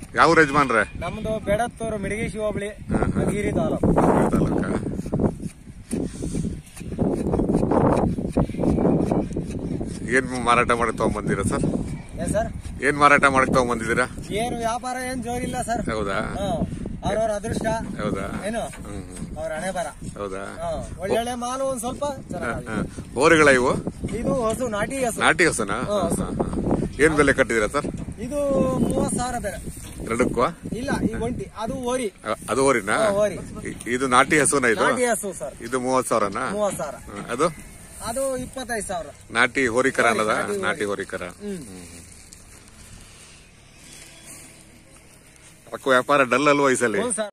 ಯಾವ ಯಜಮಾನ್ರೆ? ನಮ್ದು ಬೇಡತ್ತೂರು ಮಿಡಗೇಶಿ ಹೋಬಳಿ ಮಧುಗಿರಿ ತಾಲೂಕು. ಏನ್ ಮಾರಾಟ ಮಾಡಕ್ ತಗೊಂಡ್ಬಂದಿರಾ ಸರ್? ಸರ್ ಏನ್ ಮಾರಾಟ ಮಾಡಕ್ ತಗೊಂಡ್ಬಂದಿದ್ದೀರಾ? ಏನು ವ್ಯಾಪಾರ ಏನ್ ಜೋಗಿಲ್ಲ ಸರ್. ಹೌದಾ? ಅವ್ರವ್ರ ಅದೃಷ್ಟ. ಹೌದಾ? ಏನು ಅವ್ರ ಹಣೆ ಬರ. ಹೌದಾ? ಒಳ್ಳೊಳ್ಳೆ ಮಾಲು ಒಂದ್ ಸ್ವಲ್ಪ ಚೆನ್ನಾಗಿ. ಹೋರಿಗಳ ಇವು? ಇದು ಹಸು, ನಾಟಿ ಹಸು. ನಾಟಿ ಹಸುನಾ? ಏನ್ ಬೆಲೆ ಕಟ್ಟಿದೀರಾ ಸರ್? ಇದು 30,000 ಬೆಲೆ. ಎರಡಕ್ಕೂ? ಇಲ್ಲ, ಈ ಒಂಟಿ ಅದು ಓರಿ. ಅದು ಓರಿನಾ? ಓರಿ. ಇದು ನಾಟಿ ಹಸುನಾ? ಇದು ನಾಟಿ ಹಸು ಸರ್. ಇದು 30,000ನಾ? 30,000. ಅದು 25,000. ನಾಟಿ ಹೋರಿಕರ ಅಲ್ಲದ? ನಾಟಿ ಹೋರಿಕರ. ವ್ಯಾಪಾರ ಡಲ್ ಅಲ್ವಾ ಈ ಸಲ?